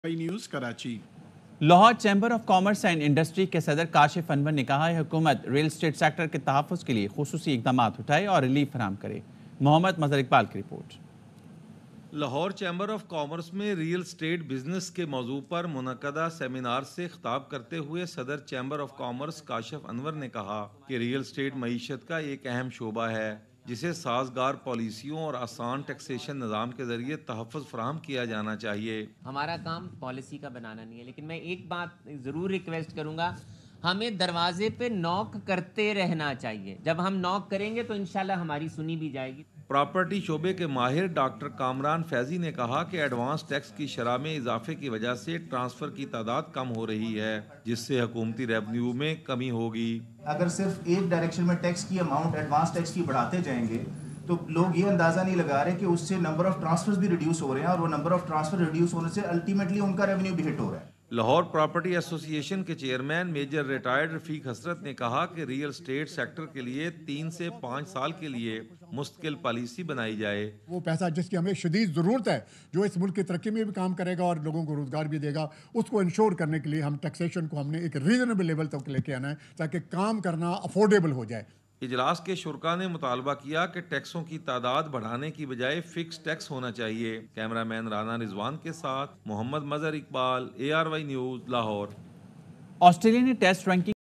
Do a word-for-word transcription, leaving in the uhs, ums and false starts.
News Karachi. Lahore chamber of commerce and industry के सदर काशिफ अनवर ने कहा है हुकूमत रियल एस्टेट सेक्टर के तहफ़्फ़ुज़ के लिए खुसूसी इक़दाम उठाए और रिलीफ फराहम करे। मोहम्मद मज़हर इकबाल की report. Lahore chamber of commerce में रियल स्टेट बिजनेस के मौजू पर मुनक़दा सेमिनार से खिताब करते हुए सदर chamber of commerce Kashif Anwar ने कहा कि रियल स्टेट मईशत का एक अहम शोबा है जिसे साजगार पॉलिसियों और आसान टैक्सेशन निज़ाम के ज़रिए तहफ़्फ़ुज़ फराहम किया जाना चाहिए। हमारा काम पॉलिसी का बनाना नहीं है, लेकिन मैं एक बात ज़रूर रिक्वेस्ट करूँगा, हमें दरवाजे पे नॉक करते रहना चाहिए। जब हम नॉक करेंगे तो इंशाल्लाह हमारी सुनी भी जाएगी। प्रॉपर्टी शोबे के माहिर डॉक्टर कामरान फैजी ने कहा कि एडवांस टैक्स की शरह में इजाफे की वजह से ट्रांसफ़र की तादाद कम हो रही है, जिससे हुकूमती रेवेन्यू में कमी होगी। अगर सिर्फ एक डायरेक्शन में टैक्स की अमाउंट एडवांस टैक्स की बढ़ाते जाएंगे तो लोग ये अंदाज़ा नहीं लगा रहे कि उससे नंबर ऑफ ट्रांसफर्स भी रिड्यूस हो रहे हैं, और वो नंबर ऑफ ट्रांसफर रिड्यूस होने से अल्टीमेटली उनका रेवेन्यू भी हिट हो रहा है। लाहौर प्रॉपर्टी एसोसिएशन के chairman major retired Rafiq Hasrat ने कहा कि रियल स्टेट सेक्टर के लिए तीन से पाँच साल के लिए मुस्तकिल पॉलिसी बनाई जाए। वो पैसा जिसकी हमें शदीद ज़रूरत है, जो इस मुल्क की तरक्की में भी काम करेगा और लोगों को रोज़गार भी देगा, उसको इंश्योर करने के लिए हम टैक्सेशन को हमने एक रीजनेबल लेवल तक लेके आना है ताकि काम करना अफोर्डेबल हो जाए। इजलास के शुरका ने मुतालबा किया कि टैक्सों की तादाद बढ़ाने की बजाय फिक्स टैक्स होना चाहिए। कैमरामैन राना रिजवान के साथ Mohammad Mazhar Iqbal, A R Y news, Lahore. Australia ने टेस्ट रैंकिंग